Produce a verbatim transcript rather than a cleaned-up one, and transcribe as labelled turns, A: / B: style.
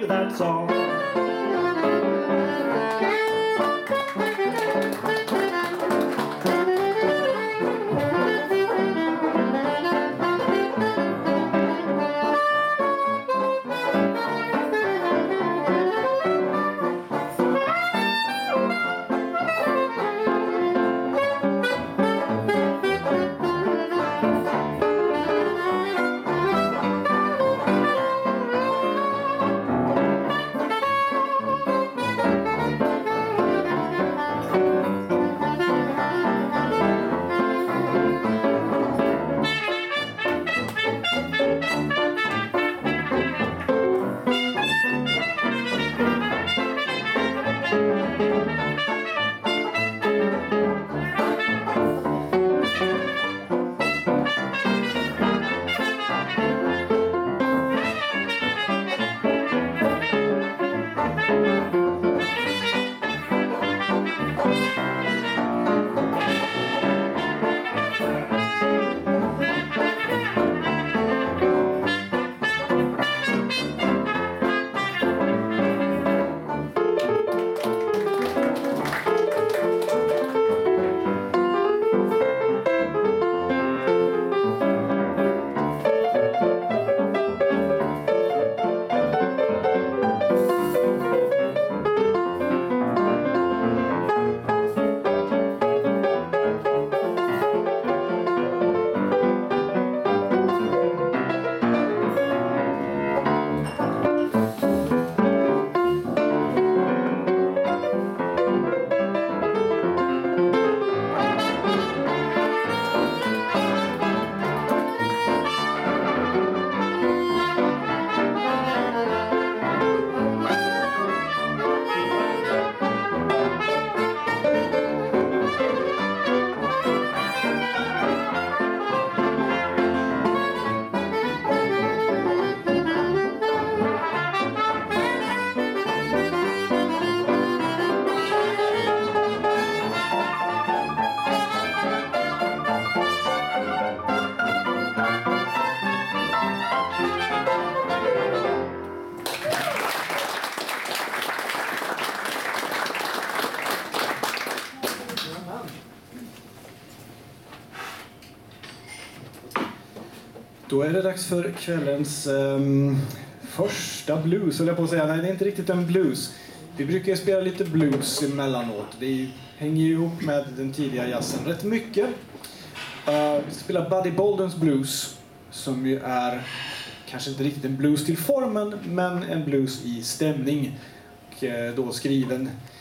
A: that's all.
B: Då är det dags för kvällens um, första blues, eller på att säga. Nej, det är inte riktigt en blues. Vi brukar spela lite blues emellanåt. Det hänger ju ihop med den tidiga jazzen rätt mycket. Uh, vi ska spela Buddy Boldens blues, som ju är kanske inte riktigt en blues till formen, men en blues i stämning. Och uh, då skriven